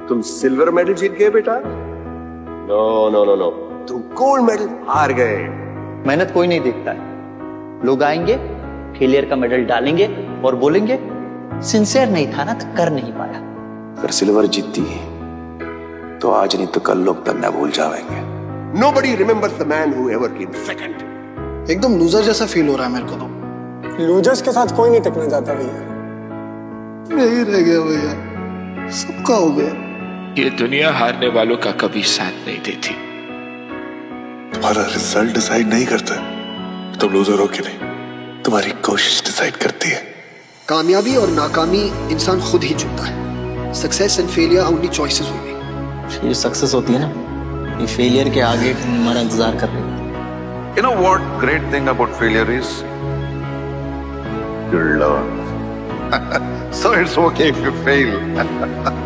तुम silver medal जीत गए बेटा। नो नो नो नो, तुम गोल्ड मेडल हार गए। मेहनत कोई नहीं देखता है। लोग आएंगे, फेलियर का मेडल डालेंगे और बोलेंगे सिंसियर नहीं था ना तो कर नहीं पाया। अगर सिल्वर जीतती तो आज नहीं तो कल लोग तन्ना भूल जाएंगे। Nobody remembers the man who ever came second. एकदम लूजर जैसा फील हो रहा है मेरे को तो। लूजर्स के साथ कोई नहीं टिकना चाहता भैया। नहीं रह गया भैया, सबका हो गया। ये दुनिया हारने वालों का कभी साथ नहीं देती। तुम्हारा रिजल्ट डिसाइड नहीं करता, तुम लूजर हो कि नहीं, तुम्हारी कोशिश डिसाइड करती है। कामयाबी और नाकामी इंसान खुद ही चुनता है। Success and failure only choices हुई। ये सक्सेस होती है ना, ये फेलियर के आगे हमारा इंतजार कर रही है। You know what great thing about failure is? You learn. So it's okay if you fail.